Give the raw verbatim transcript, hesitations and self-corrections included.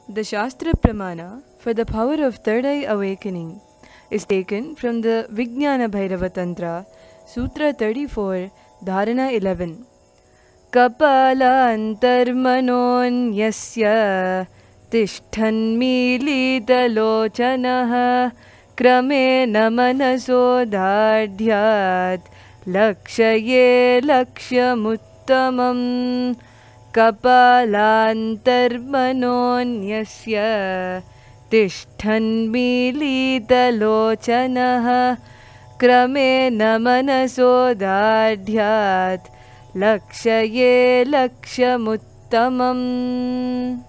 The Shastra Pramana for the power of third eye awakening is taken from the Vijnana Bhairava Tantra, Sutra thirty-four, Dharana eleven. Kapalantarmanonyasya tishthanmilitalochanaha kramena manaso dardhyat lakshaye lakshamuttamam. Kapalantarmanonyasya tishthanmilitalochanaha kramena manaso dardhyat lakshaye lakshamuttamam.